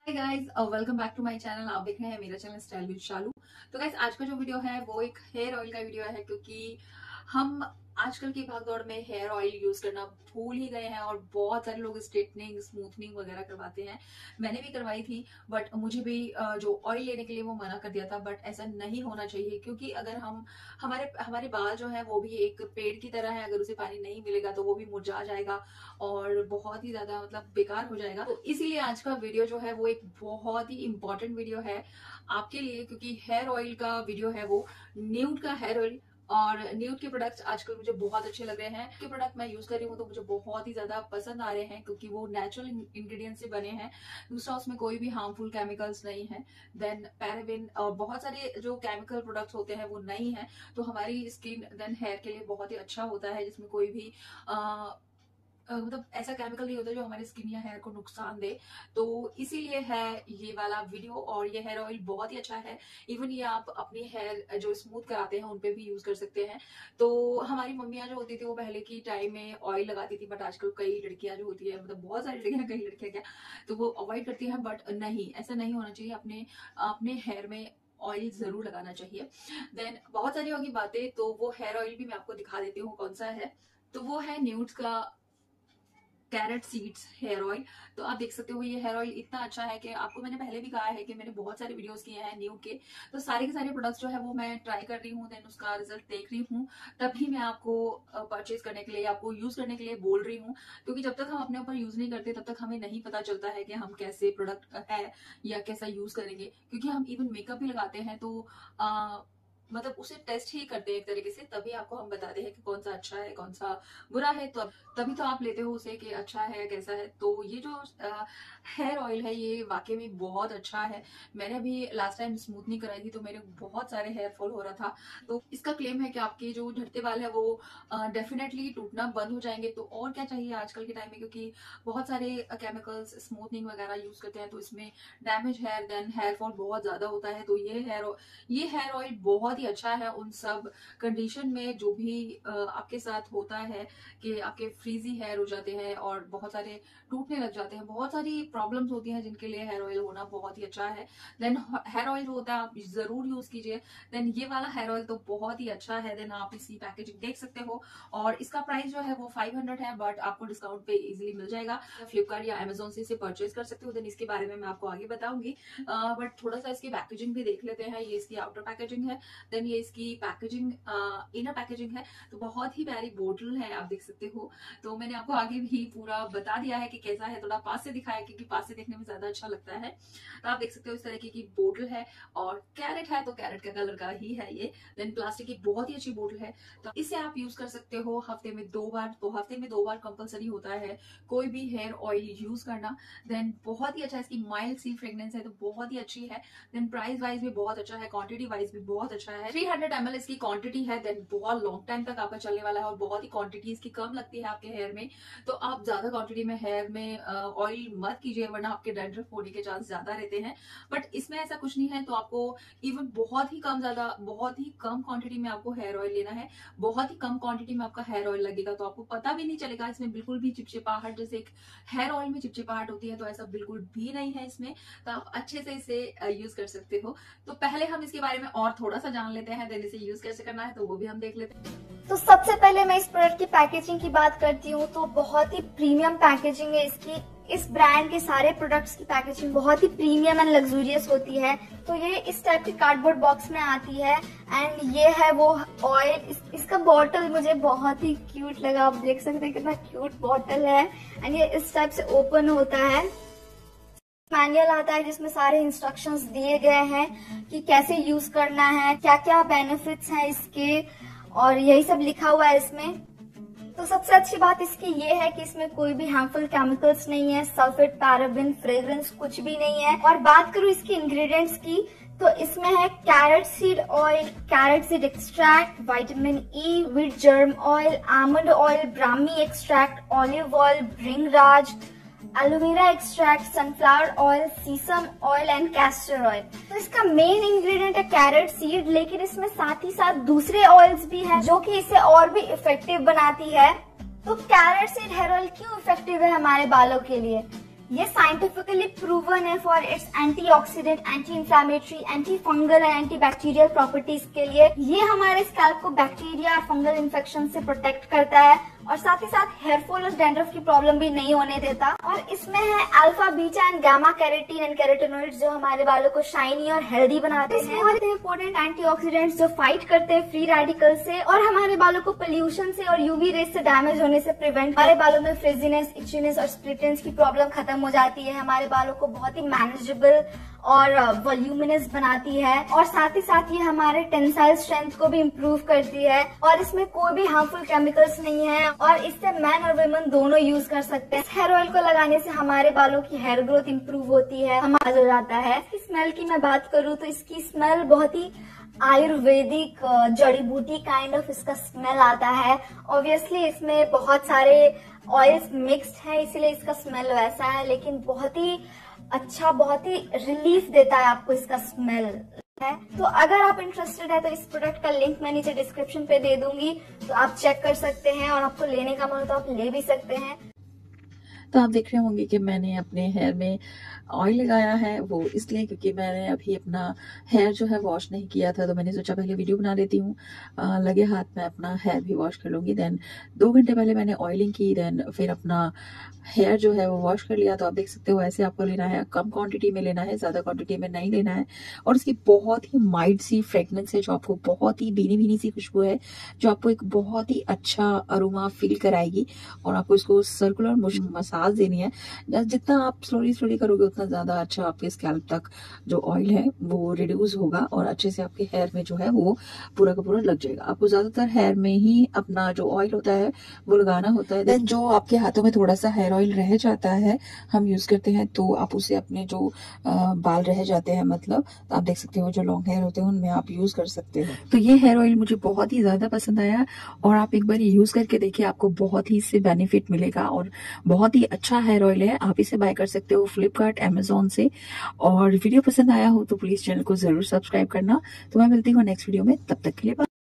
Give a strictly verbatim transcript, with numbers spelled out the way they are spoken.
Hi guys, welcome back to my channel. आप देख रहे हैं मेरा चैनल स्टाइल विद शालू। तो गाइस, आज का जो वीडियो है वो एक हेयर ऑयल का वीडियो है, क्योंकि हम आजकल की भागदौड़ में हेयर ऑयल यूज करना भूल ही गए हैं और बहुत सारे लोग स्ट्रेटनिंग, स्मूथनिंग वगैरह करवाते हैं। मैंने भी करवाई थी, बट मुझे भी अ, जो ऑयल लेने के लिए वो मना कर दिया था। बट ऐसा नहीं होना चाहिए, क्योंकि अगर हम हमारे हमारे बाल जो है वो भी एक पेड़ की तरह है। अगर उसे पानी नहीं मिलेगा तो वो भी मुरझा जाएगा और बहुत ही ज्यादा मतलब बेकार हो जाएगा। तो इसीलिए आज का वीडियो जो है वो एक बहुत ही इंपॉर्टेंट वीडियो है आपके लिए, क्योंकि हेयर ऑयल का वीडियो है वो न्यूड का हेयर ऑयल। और न्यूड के प्रोडक्ट्स आजकल मुझे बहुत अच्छे लग रहे हैं। के प्रोडक्ट मैं यूज कर रही हूँ तो मुझे बहुत ही ज्यादा पसंद आ रहे हैं, क्योंकि वो नेचुरल इंग्रेडिएंट से बने हैं। दूसरा, उसमें कोई भी हार्मफुल केमिकल्स नहीं है। देन पैराबिन और बहुत सारे जो केमिकल प्रोडक्ट्स होते हैं वो नहीं है, तो हमारी स्किन देन हेयर के लिए बहुत ही अच्छा होता है, जिसमें कोई भी आ, अ, मतलब ऐसा केमिकल नहीं होता जो हमारी स्किन या हेयर को नुकसान दे। तो इसीलिए है ये वाला वीडियो। और ये हेयर ऑयल बहुत ही अच्छा है। इवन ये आप अपनी हेयर जो स्मूथ कराते हैं उन पे भी यूज कर सकते हैं। तो हमारी मम्मियां जो होती थी वो पहले की टाइम में ऑयल लगाती थी, बट आजकल कई लड़कियां जो होती है, मतलब बहुत सारी लड़कियां, कई लड़कियां क्या, तो वो अवॉइड करती हैं। बट नहीं, ऐसा नहीं होना चाहिए। अपने अपने हेयर में ऑयल जरूर लगाना चाहिए। देन बहुत सारी होगी बातें, तो वो हेयर ऑयल भी मैं आपको दिखा देती हूँ कौन सा है। तो वो है न्यूड्स का कैरेट सीड्स हेयर ऑयल। तो आप देख सकते हो ये हेयर ऑयल इतना अच्छा है कि आपको मैंने पहले भी कहा है कि मैंने बहुत सारे वीडियोस किए हैं न्यू के। तो सारे के सारे प्रोडक्ट्स जो है वो मैं ट्राई कर रही हूँ, देन उसका रिजल्ट देख रही हूँ, तभी मैं आपको परचेज करने के लिए, आपको यूज करने के लिए बोल रही हूँ। क्योंकि जब तक हम अपने ऊपर यूज नहीं करते तब तक हमें नहीं पता चलता है कि हम कैसे प्रोडक्ट है या कैसा यूज करेंगे। क्योंकि हम इवन मेकअप भी लगाते हैं तो आ, मतलब उसे टेस्ट ही करते हैं एक तरीके से, तभी आपको हम बताते हैं कि कौन सा अच्छा है कौन सा बुरा है। तो तभी तो आप लेते हो उसे कि अच्छा है कैसा है। तो ये जो हेयर ऑयल है ये वाकई में बहुत अच्छा है। मैंने अभी लास्ट टाइम स्मूथनिंग कराई थी तो मेरे बहुत सारे हेयर फॉल हो रहा था। तो इसका क्लेम है कि आपके जो झड़ते बाल है वो डेफिनेटली टूटना बंद हो जाएंगे। तो और क्या चाहिए आजकल के टाइम में, क्योंकि बहुत सारे केमिकल्स स्मूथनिंग वगैरह यूज करते हैं तो इसमें damage hair, then hair fall बहुत ज्यादा होता है। तो ये हेयर ये हेयर ऑयल बहुत ही अच्छा है उन सब कंडीशन में जो भी आपके साथ होता है कि आपके फ्रीजी हेयर हो जाते हैं और बहुत सारे टूटने लग जाते हैं, बहुत सारी प्रॉब्लम्स होती हैं जिनके लिए हेयर ऑयल होना बहुत ही अच्छा है। देन हेयर ऑयल जो होता है आप जरूर यूज कीजिए। देन ये वाला हेयर ऑयल तो बहुत ही अच्छा है। देन आप इसकी पैकेजिंग देख सकते हो और इसका प्राइस जो है वो फाइव हंड्रेड है, बट आपको डिस्काउंट पे इजिली मिल जाएगा। फ्लिपकार्ट या अमेजोन से इसे परचेज कर सकते हो। देन इसके बारे में मैं आपको आगे बताऊंगी, बट थोड़ा सा इसकी पैकेजिंग भी देख लेते हैं। ये इसकी आउटर पैकेजिंग है, देन ये इसकी पैकेजिंग इनर पैकेजिंग है। तो बहुत ही प्यारी बोतल है, आप देख सकते हो। तो मैंने आपको आगे भी पूरा बता दिया है कि कैसा है, थोड़ा पास से दिखाया क्योंकि पास से देखने में ज्यादा अच्छा लगता है। तो आप देख सकते हो इस तरीके की बोतल है और कैरेट है तो कैरेट का कलर का ही है ये। देन प्लास्टिक की बहुत ही अच्छी बोतल है। तो इसे आप यूज कर सकते हो हफ्ते में दो बार। तो हफ्ते में दो बार कंपलसरी होता है कोई भी हेयर ऑयल यूज करना। देन बहुत ही अच्छा, इसकी माइल्ड सी फ्रेग्रेंस है तो बहुत ही अच्छी है। देन प्राइस वाइज भी बहुत अच्छा है, क्वांटिटी वाइज भी बहुत अच्छा है। थ्री हंड्रेड एम एल इसकी क्वांटिटी है। देन बहुत लॉन्ग टाइम तक आपका चलने वाला है और बहुत ही क्वांटिटी इसकी कम लगती है आपके हेयर में। तो आप ज्यादा क्वांटिटी में हेयर में ऑयल मत कीजिए, वरना आपके डैंड्रफ होने के चांस ज्यादा रहते हैं। बट इसमें ऐसा कुछ नहीं है। तो आपको इवन बहुत ही कम ज्यादा बहुत ही कम क्वांटिटी में आपको हेयर ऑयल लेना है, बहुत ही कम क्वांटिटी में आपका हेयर ऑयल लगेगा, तो आपको पता भी नहीं चलेगा इसमें बिल्कुल भी चिपचिपाहट। जैसे एक हेयर ऑयल में चिपचिपाहट होती है तो ऐसा बिल्कुल भी नहीं है इसमें। तो आप अच्छे से इसे यूज कर सकते हो। तो पहले हम इसके बारे में और थोड़ा सा जान लेते हैं, देन इसे यूज कैसे करना है तो वो भी हम देख लेते हैं। तो सबसे पहले मैं इस प्रोडक्ट की पैकेजिंग की बात करती हूँ तो बहुत ही प्रीमियम पैकेजिंग है इसकी। इस ब्रांड के सारे प्रोडक्ट्स की पैकेजिंग बहुत ही प्रीमियम एंड लग्जूरियस होती है। तो ये इस टाइप के कार्डबोर्ड बॉक्स में आती है एंड ये है वो ऑयल। इस, इसका बॉटल मुझे बहुत ही क्यूट लगा, आप देख सकते हैं कितना क्यूट बॉटल है। एंड ये इस टाइप से ओपन होता है। मैनुअल आता है जिसमें सारे इंस्ट्रक्शंस दिए गए हैं कि कैसे यूज करना है, क्या क्या बेनिफिट्स हैं इसके, और यही सब लिखा हुआ है इसमें। तो सबसे अच्छी बात इसकी ये है कि इसमें कोई भी हार्मफुल केमिकल्स नहीं है, सल्फेट, पैराबिन, फ्रेग्रेंस कुछ भी नहीं है। और बात करूँ इसकी इंग्रेडिएंट्स की तो इसमें है carrot seed oil, carrot seed extract, vitamin E, wheat germ oil, almond oil, brahmi extract, olive oil, bhringraj, aloe vera extract, sunflower oil, sesame oil and castor oil. तो इसका मेन इंग्रेडिएंट है कैरेट सीड, लेकिन इसमें साथ ही साथ दूसरे ऑयल्स भी हैं जो कि इसे और भी इफेक्टिव बनाती है। तो कैरेट सीड हेयर ऑयल क्यों इफेक्टिव है हमारे बालों के लिए? ये साइंटिफिकली प्रूवन है for its antioxidant, anti inflammatory, anti fungal and anti bacterial properties के लिए। ये हमारे स्कैल्प को बैक्टीरिया और फंगल इन्फेक्शन से प्रोटेक्ट करता है और साथ ही साथ हेयर फॉल और डैंड्रफ की प्रॉब्लम भी नहीं होने देता। और इसमें है alpha, beta and gamma carotene and carotenoids जो हमारे बालों को शाइनी और हेल्दी बनाते हैं। और इंपोर्टेंट एंटीऑक्सीडेंट्स जो फाइट करते हैं फ्री रेडिकल से और हमारे बालों को पोल्यूशन से और यूवी रेज से डैमेज होने से प्रिवेंट। हमारे बालों में फ्रिजीनेस, इचीनेस और स्प्लिटेंस की प्रॉब्लम खत्म हो जाती है। हमारे बालों को बहुत ही मैनेजेबल और वॉल्यूमिनस बनाती है और साथ ही साथ ये हमारे टेंसाइल स्ट्रेंथ को भी इम्प्रूव करती है। और इसमें कोई भी हार्मफुल केमिकल्स नहीं है और इससे मैन और वुमेन दोनों यूज कर सकते हैं। इस हेयर ऑयल को लगाने से हमारे बालों की हेयर ग्रोथ इम्प्रूव होती है, हमारा हो जाता है। इसकी स्मेल की मैं बात करूँ तो इसकी स्मेल बहुत ही आयुर्वेदिक जड़ी बूटी काइंड ऑफ इसका स्मेल आता है। ऑब्वियसली इसमें बहुत सारे ऑयल्स मिक्स्ड है इसीलिए इसका स्मेल वैसा है, लेकिन बहुत ही अच्छा, बहुत ही रिलीफ देता है आपको इसका स्मेल है। तो अगर आप इंटरेस्टेड है तो इस प्रोडक्ट का लिंक मैं नीचे डिस्क्रिप्शन पे दे दूंगी, तो आप चेक कर सकते हैं और आपको लेने का मन हो तो आप ले भी सकते हैं। तो आप देख रहे होंगे कि मैंने अपने हेयर में ऑयल लगाया है, वो इसलिए क्योंकि मैंने अभी अपना हेयर जो है वॉश नहीं किया था, तो मैंने सोचा पहले वीडियो बना लेती हूँ, लगे हाथ में अपना हेयर भी वॉश कर लूँगी। देन दो घंटे पहले मैंने ऑयलिंग की, देन फिर अपना हेयर जो है वो वॉश कर लिया। तो आप देख सकते हो ऐसे आपको लेना है, कम क्वांटिटी में लेना है, ज़्यादा क्वांटिटी में नहीं लेना है। और इसकी बहुत ही माइल्ड सी फ्रेगनेंस है जो आपको बहुत ही भीनी भीनी सी खुशबू है जो आपको एक बहुत ही अच्छा अरोमा फील कराएगी। और आपको इसको सर्कुलर मसाज देनी है, जितना आप स्लोली स्लोली करोगे उतना ज़्यादा अच्छा आपके स्कैल्प तक जो ऑयल है वो रिड्यूस होगा और अच्छे से आपके हेयर में जो है वो पूरा का पूरा लग जाएगा। आपको ज़्यादातर हेयर में ही अपना जो ऑयल होता है वो लगाना होता है। देन जो आपके हाथों में थोड़ा सा हेयर ऑयल रह जाता है हम यूज करते हैं तो आप उसे अपने जो आ, बाल रह जाते हैं, मतलब तो आप देख सकते हो जो लॉन्ग हेयर होते हैं उनमें आप यूज कर सकते हो। तो ये हेयर ऑयल मुझे बहुत ही ज्यादा पसंद आया और आप एक बार यूज करके देखिए, आपको बहुत ही इससे बेनिफिट मिलेगा और बहुत ही अच्छा हेयर ऑयल है। आप इसे बाय कर सकते हो फ्लिपकार्ट, अमेजोन से। और वीडियो पसंद आया हो तो प्लीज चैनल को जरूर सब्सक्राइब करना। तो मैं मिलती हूँ नेक्स्ट वीडियो में, तब तक के लिए बाय।